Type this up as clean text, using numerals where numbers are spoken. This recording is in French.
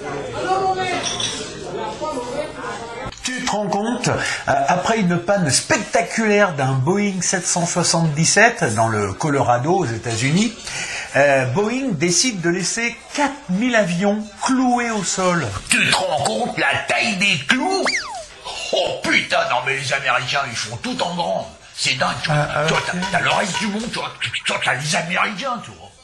Tu te rends compte, après une panne spectaculaire d'un Boeing 777 dans le Colorado aux États-Unis, Boeing décide de laisser 4000 avions cloués au sol. Tu te rends compte la taille des clous? Oh putain, non mais les Américains, ils font tout en grand. C'est dingue, tu vois. Toi, t'as le reste du monde, tu vois, t'as les Américains, tu vois.